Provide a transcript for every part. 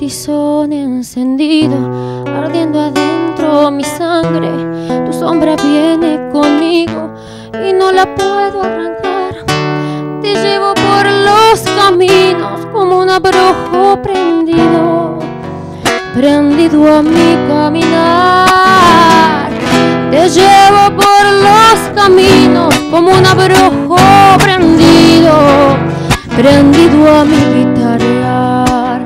tizón encendido, ardiendo adentro mi sangre. Tu sombra viene conmigo y no la puedo arrancar. Te llevo por los caminos como un abrojo prendido, prendido a mi caminar. Te llevo por los caminos como un abrojo prendido, prendido a mi guitarrear.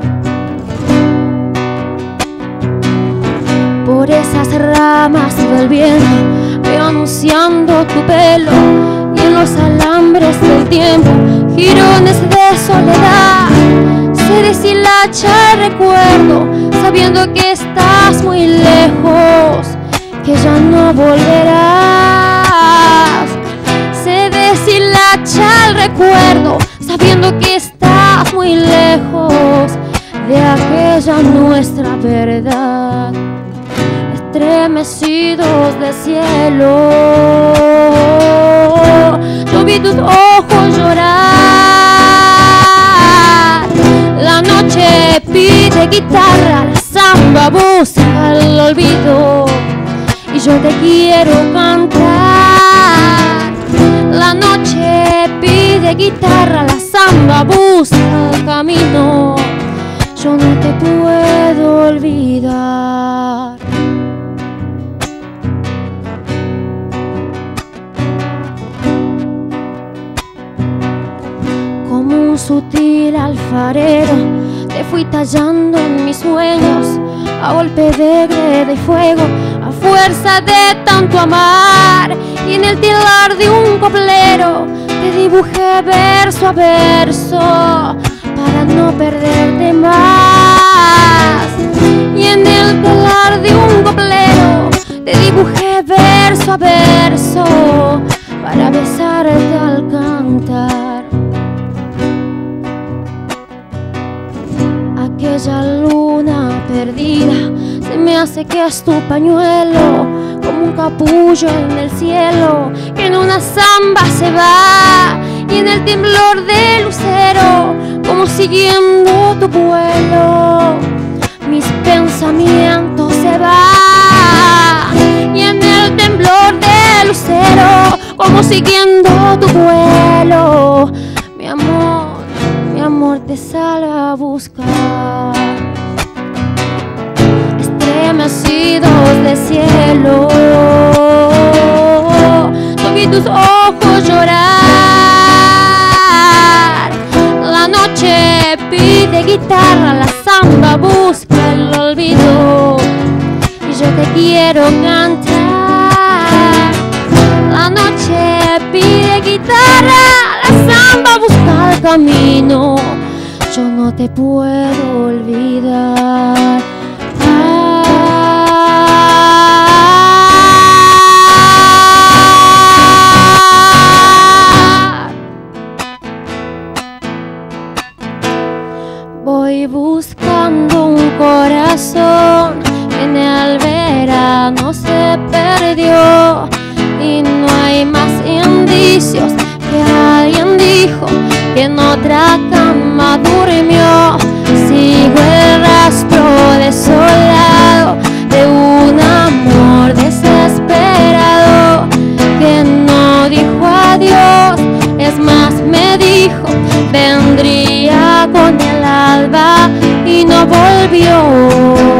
Por esas ramas del viento veo anunciando tu pelo, y en los alambres del tiempo jirones de soledad. Se deshilacha el recuerdo sabiendo que estás muy lejos, que ya no volverás. Se deshilacha el recuerdo sabiendo que estás muy lejos de aquella nuestra verdad. Estremecidos de cielo, yo vi tus ojos llorar. La noche pide guitarra, la samba busca el olvido, y yo te quiero cantar. La noche pide guitarra, la samba busca el camino, yo no te puedo olvidar. Como un sutil alfarero te fui tallando en mis sueños, a golpe de greda y fuego, a fuerza de tanto amar. Y en el telar de un coplero te dibujé verso a verso para no perderte más. Y en el telar de un coplero te dibujé verso a verso para besarte al cantar. Aquella luna perdida se me hace que es tu pañuelo, como un capullo en el cielo que en una zamba se va. Y en el temblor del lucero, como siguiendo tu vuelo, mis pensamientos se van. Y en el temblor del lucero, como siguiendo tu vuelo, mi amor te sale a buscar. Estremecidos de cielo, yo vi tus ojos llorar. La noche pide guitarra, la samba busca el olvido, y yo te quiero cantar. La noche pide guitarra, la samba busca el camino, yo no te puedo olvidar. Voy buscando un corazón que en el verano se perdió, y no hay más indicios que alguien dijo que en otra cama durmió. Sigo el rastro desolado de un amor desesperado que no dijo adiós, es más me dijo vendría con el alba y no volvió.